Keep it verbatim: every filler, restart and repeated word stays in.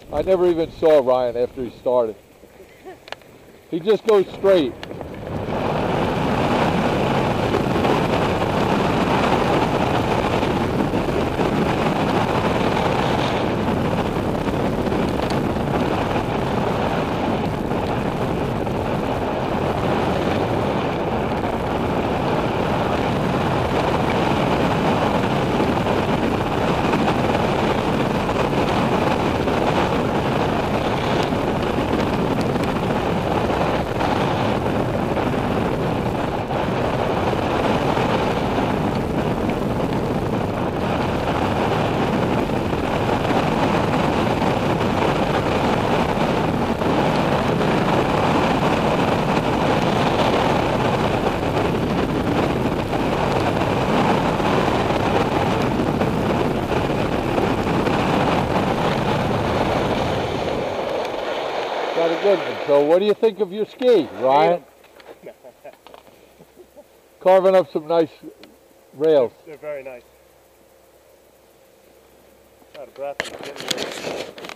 I never even saw Ryan after he started. He just goes straight. Got a good one. So what do you think of your ski, Ryan? Carving up some nice rails. They're very nice. Out of breath.